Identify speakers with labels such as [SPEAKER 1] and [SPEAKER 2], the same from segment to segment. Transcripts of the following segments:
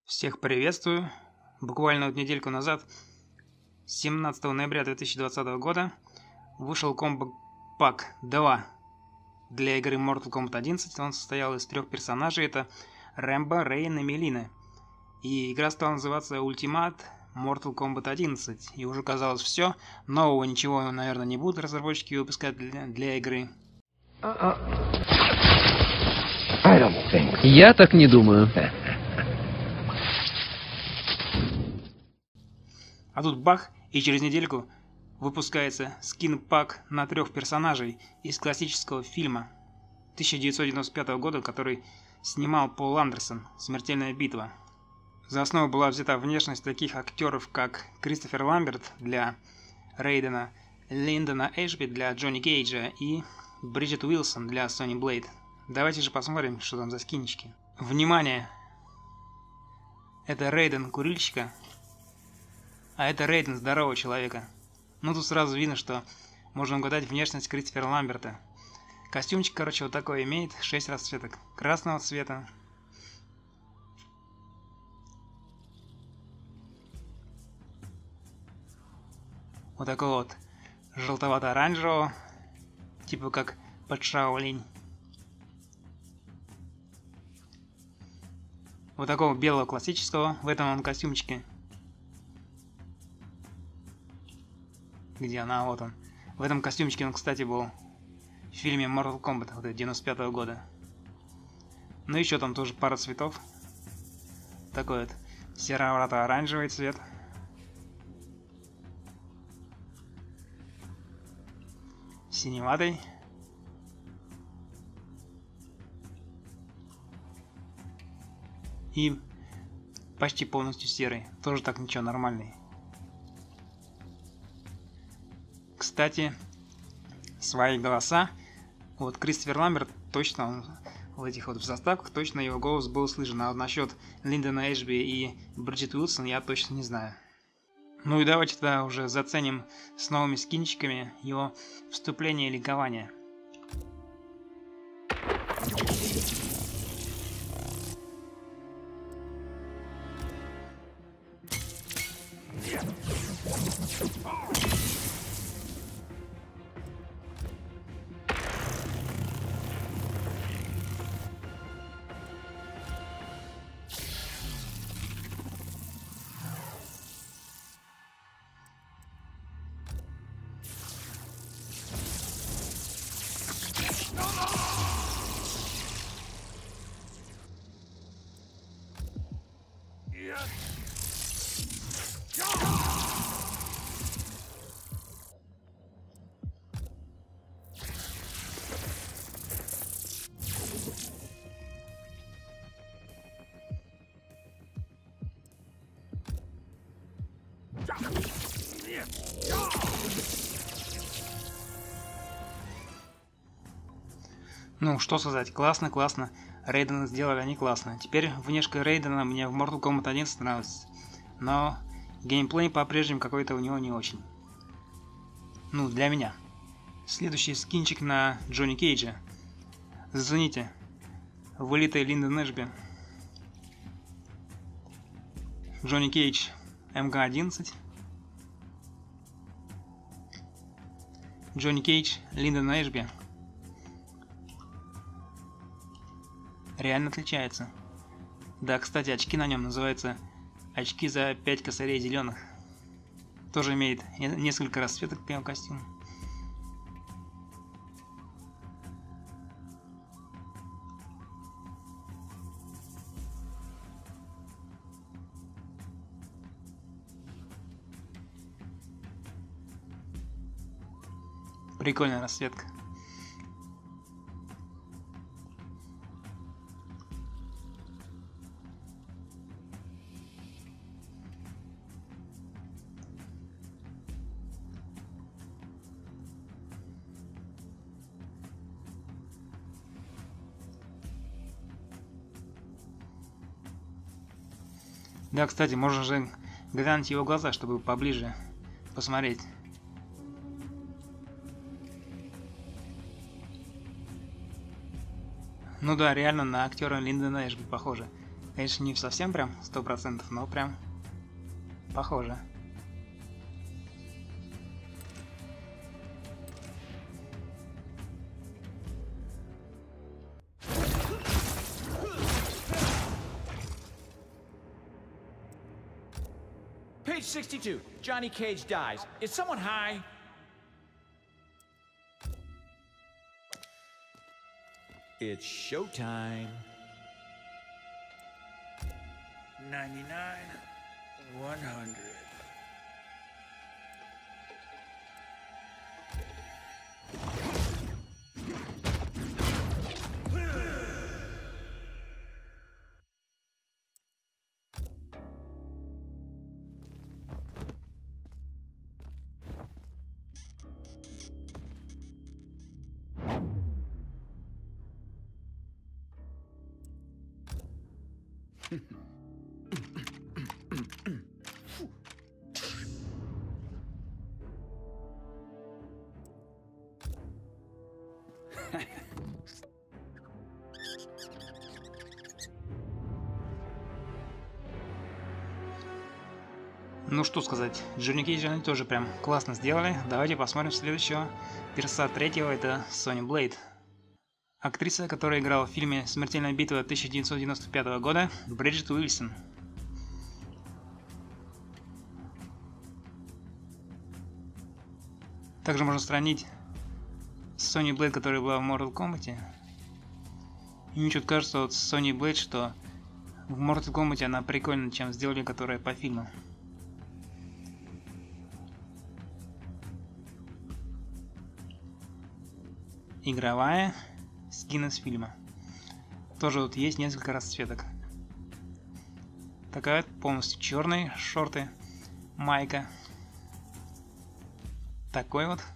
[SPEAKER 1] Всех приветствую. Буквально недельку назад, 17 ноября 2020 года, вышел Combo Pack 2 для игры Mortal Kombat 11. Он состоял из 3 персонажей. Это Рэмбо, Рейн и Мелина. И игра стала называться Ultimate Mortal Kombat 11. И уже казалось все. Нового ничего, наверное, не будут разработчики выпускать для игры.
[SPEAKER 2] Я так не думаю.
[SPEAKER 1] А тут бах, и через недельку выпускается скин-пак на 3 персонажей из классического фильма 1995 года, который снимал Пол Андерсон «Смертельная битва». За основу была взята внешность таких актеров, как Кристофер Ламберт для Рейдена, Линдона Эшби для Джонни Кейджа и Бриджит Уилсон для Сони Блейд. Давайте же посмотрим, что там за скинчики. Внимание! Это Рейден курильщика, а это Рейден здорового человека. Ну тут сразу видно, что можно угадать внешность Кристофера Ламберта. Костюмчик, короче, вот такой имеет 6 расцветок. Красного цвета, вот такого вот желтовато-оранжевого, типа как под Шаолинь. Вот такого белого классического в этом он костюмчике. Где она? Вот он. В этом костюмчике он, кстати, был в фильме Mortal Kombat, вот 95 года. Ну еще там тоже пара цветов. Такой вот серо-оранжевый цвет. Синеватый. И почти полностью серый. Тоже так ничего, нормальный. Кстати, свои голоса. Вот Кристофер Ламберт, точно он в этих вот в заставках, точно его голос был слышен. А вот насчет Линдона Эшби и Бриджит Уилсон я точно не знаю. Ну и давайте тогда уже заценим с новыми скинчиками его вступление и ликование. Ну, что сказать, классно, классно. Рейдена сделали они классно. Теперь внешка Рейдена мне в Mortal Kombat 11 нравится. Но геймплей по-прежнему какой-то у него не очень. Ну, для меня. Следующий скинчик на Джонни Кейджа. Зацените. Вылитый Линдон Эшби. Джонни Кейдж МК-11. Джонни Кейдж Линдон Эшби. Реально отличается. Да, кстати, очки на нем называются очки за 5 косарей зеленых. Тоже имеет несколько расцветок по костюму. Прикольная расцветка. Да, кстати, можно же глянуть его глаза, чтобы поближе посмотреть. Ну да, реально на актера Линдона Эшби похоже. Конечно, не совсем прям 100%, но прям похоже.
[SPEAKER 2] Page 62. Johnny Cage dies. Is someone high? It's showtime.
[SPEAKER 3] 99, 100.
[SPEAKER 1] Ну что сказать, Джонни Кейджа они тоже прям классно сделали. Давайте посмотрим следующего перса третьего, это Сони Блейд. Актриса, которая играла в фильме «Смертельная битва» 1995 года, Бриджит Уилсон. Также можно сравнить с Сони Блейд, которая была в Mortal Kombat. И мне что-то кажется вот с Сони Блейд, что в Mortal Kombat она прикольнее, чем сделали, которая по фильму. Игровая скин из фильма. Тоже вот есть несколько расцветок. Такая полностью черные шорты, майка. Такой вот.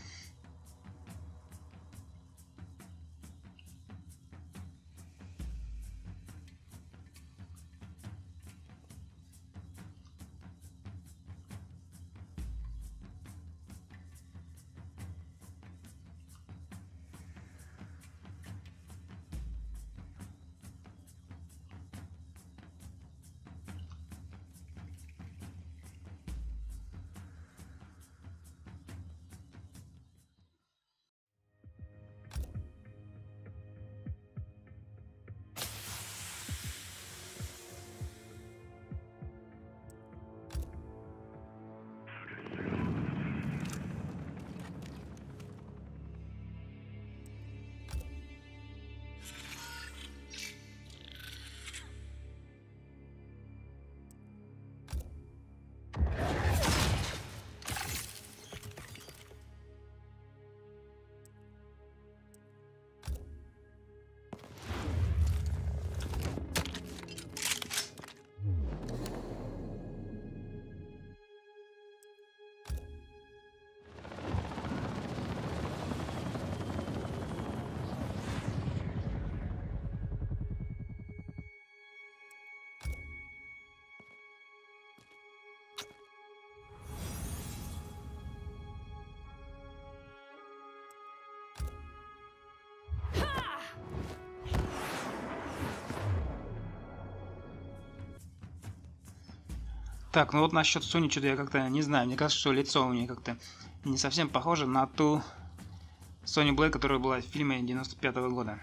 [SPEAKER 1] Так, ну вот насчет Сони что-то я как-то не знаю. Мне кажется, что лицо у нее как-то не совсем похоже на ту Сони Блейд, которая была в фильме 95-го года.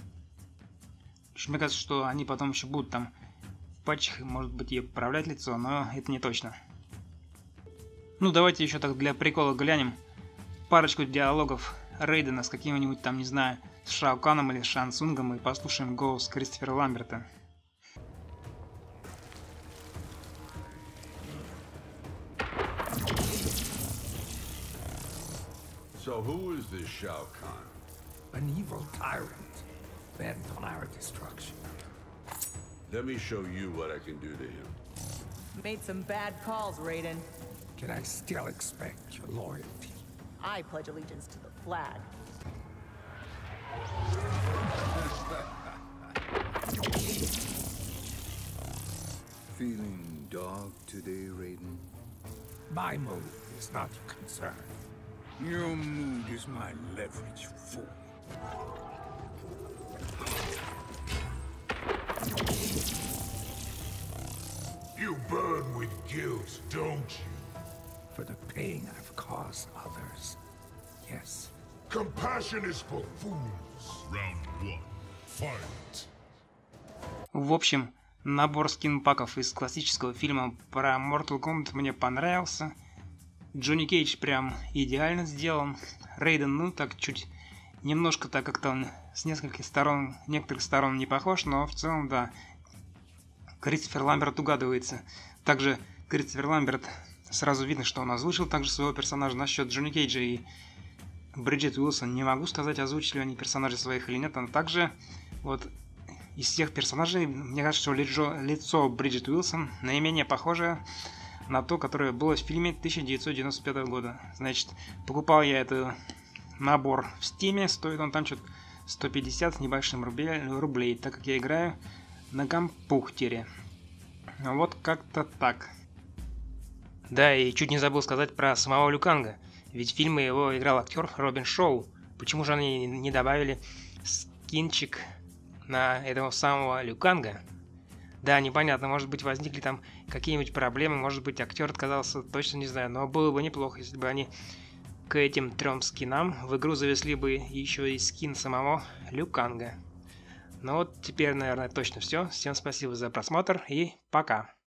[SPEAKER 1] Мне кажется, что они потом еще будут там в патчах, может быть, ей поправлять лицо, но это не точно. Ну, давайте еще так для прикола глянем парочку диалогов Рейдена с каким-нибудь там, не знаю, с Шао Каном или Шан Цунгом и послушаем голос Кристофера Ламберта.
[SPEAKER 4] So who is this Shao Kahn?
[SPEAKER 5] An evil tyrant, bent on our destruction.
[SPEAKER 4] Let me show you what I can do to him.
[SPEAKER 6] Made some bad calls, Raiden.
[SPEAKER 5] Can I still expect your loyalty?
[SPEAKER 6] I pledge allegiance to the flag.
[SPEAKER 7] Feeling dog today, Raiden?
[SPEAKER 5] My mood is not your concern.
[SPEAKER 7] Your mood is my leverage, fool.
[SPEAKER 8] guilt, don't you?
[SPEAKER 5] For the pain I've caused others. Yes.
[SPEAKER 8] Compassion is for fools. Round one. Fight.
[SPEAKER 1] В общем, набор скинпаков из классического фильма про Mortal Kombat мне понравился. Джонни Кейдж прям идеально сделан. Рейден, ну так чуть немножко так как-то он с некоторых сторон не похож, но в целом да. Кристофер Ламберт угадывается. Также Кристофер Ламберт, сразу видно, что он озвучил также своего персонажа. Насчет Джонни Кейджа и Бриджит Уилсон не могу сказать, озвучили они персонажей своих или нет, но также вот из всех персонажей, мне кажется, что лицо Бриджит Уилсон наименее похоже на то, которое было в фильме 1995 года. Значит, покупал я этот набор в Стиме, стоит он там что-то 150 с небольшим рублей, так как я играю на компьютере. Вот как-то так. Да, и чуть не забыл сказать про самого Лю Канга. Ведь в фильме его играл актер Робин Шоу. Почему же они не добавили скинчик на этого самого Лю Канга? Да, непонятно, может быть возникли там какие-нибудь проблемы, может быть актер отказался, точно не знаю. Но было бы неплохо, если бы они к этим 3 скинам в игру завезли бы еще и скин самого Лю Канга. Ну вот теперь, наверное, точно все. Всем спасибо за просмотр и пока.